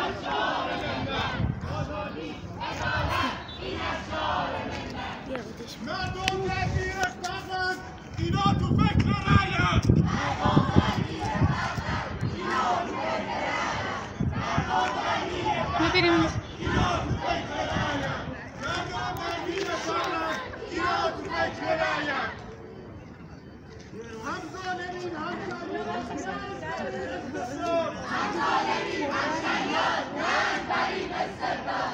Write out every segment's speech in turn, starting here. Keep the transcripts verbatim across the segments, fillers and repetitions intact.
مردم درگیر فقط اینا تو فکر رأی‌اند. ما بریم اینا تو فکر رأی‌اند. مردم درگیر فقط اینا تو فکر رأی‌اند. هم ظالمین هم شیاد هم ظالمین هم شیاد نه بریم استبداد.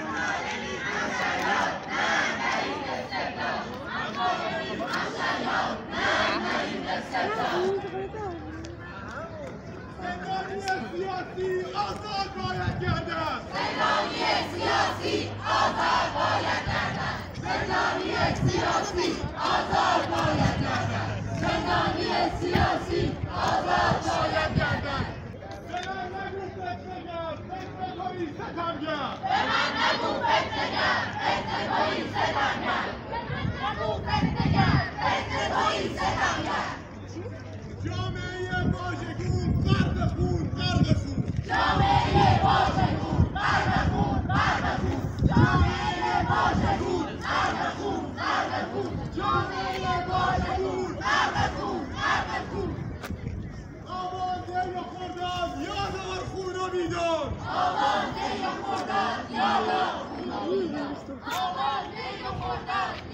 زندانی سیاسی آزاد باید گردد. زندانی سیاسی آزاد باید گردد. زندانی سیاسی آزاد باید گردد. زندانی سیاسی آزاد باید گردد. به من نگو فتنه‌گر، فتنه‌گری ستمگر. به من نگو فتنه‌گر، فتنه‌گری ستمگر. به من نگو فتنه‌گر، فتنه‌گری ستمگر. جامعه واژگون غرق خون غرق خون. جامعه واژگون غرق خون غرق خون. جامعه واژگون غرق خون غرق خون. جامعه واژگون غرق خون غرق خون. آوازه یا خوردن یادآور خون و میدان. آوازه یا خوردن یادآور خون و میدان. آوازه یا خوردن